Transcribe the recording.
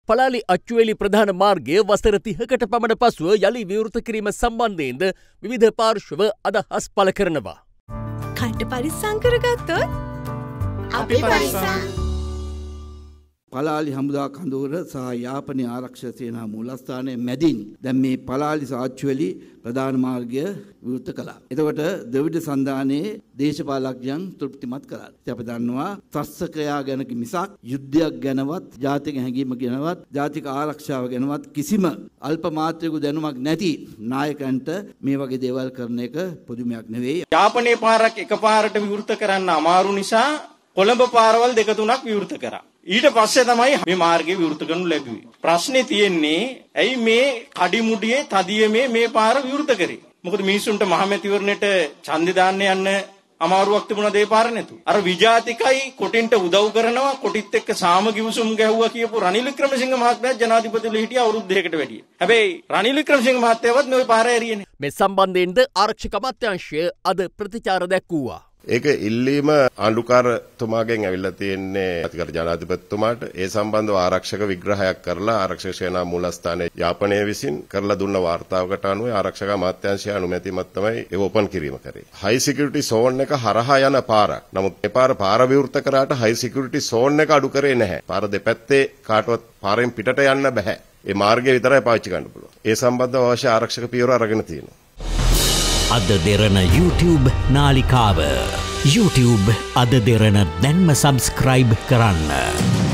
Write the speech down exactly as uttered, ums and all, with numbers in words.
පලාලි අච්චුවේලි ප්‍රධාන මාර්ගය වසර තිහකට පමණ පසුව යළි විවෘත කිරීම සම්බන්ධයෙන්ද විවිධ පාර්ශ්ව අදහස් පළ කරනවා. කන්ට පරිස්සම් කරගත්තොත් අපි පරිස්සම්. පලාලි හමුදා කඳවුර සහ යාපනයේ ආරක්ෂක සේනා මූලස්ථානයේ මැදින් දැන් මේ පලාලි සාච්චුවේලි ප්‍රධාන මාර්ගය විවෘත කළා. එතකොට ද්‍රවිඩ සන්ධානයේ දේශපාලඥයන් තෘප්තිමත් කරා. ඉතින් අපි දන්නවා ත්‍රස්තකයා ගැන මිසක් යුද්ධයක් ගැනවත්, ජාතික හැඟීම ගැනවත්, ජාතික ආරක්ෂාව ගැනවත් කිසිම අල්ප මාත්‍රික දැනුමක් නැති නායකයන්ට මේ වගේ දේවල් කරන එක පුදුමයක් නෙවෙයි. යාපනයේ පාරක් එකපාරට විවෘත කරන්න අමාරු නිසා කොළඹ පාරවල් දෙක තුනක් විවෘත කරා. ඊට පස්සේ තමයි මේ මාර්ගය විවෘත කරනු ලැබුවේ. ප්‍රශ්නේ තියෙන්නේ ඇයි මේ කඩිමුඩියේ තදියමේ මේ පාර විවෘත කරේ? මොකද මිනිසුන්ට මහමැතිවරණයට ඡන්දය දාන්න යන්න අමාරුවක් තිබුණා දේ පාර නැතු. අර විජාතිකයි කොටින්ට උදව් කරනවා කොටිත් එක්ක සාම කිවිසුම් ගැහුවා කියපු රනිල් වික්‍රමසිංහ මහත්මයා ජනාධිපතිතුමා හිටියා අවුරුදු දෙකකට වැඩිය. හැබැයි රනිල් වික්‍රමසිංහ මහත්තයාවත් මේ පාර ඇරියනේ. මේ සම්බන්ධයෙන්ද ආරක්ෂක අමාත්‍යාංශය අද ප්‍රතිචාර දැක්වුවා. ඒක ඉල්ලීම ආණ්ඩුකාරතුමාගෙන් ඇවිල්ලා තියෙන්නේ අතිගරු ජනාධිපතිතුමාට. ඒ සම්බන්ධව ආරක්ෂක විග්‍රහයක් කරලා ආරක්ෂක සේනා මූලස්ථානයේ යාපනය විසින් කරලා දුන්න වාර්තාවකට අනුව ආරක්ෂක අමාත්‍යාංශය අනුමැතියමත් තමයි ඒක ඕපන් කිරීම කරේ. හයි සිකියුරිටි සෝන් එක හරහා යන පාරක්. නමුත් මේ පාර පාර විවෘත කරාට හයි සිකියුරිටි සෝන් එක අඩු කරේ නැහැ. පාර දෙපැත්තේ කාටවත් පාරෙන් පිටට යන්න බෑ. ඒ මාර්ගය විතරයි පාවිච්චි කරන්න පුළුවන්. ඒ සම්බන්ධව අවශ්‍ය ආරක්ෂක පියවර අරගෙන තියෙනවා. අද දෙරණ YouTube නාලිකාව YouTube අද දෙරණ දැන්ම සබස්ක්‍රයිබ් කරන්න.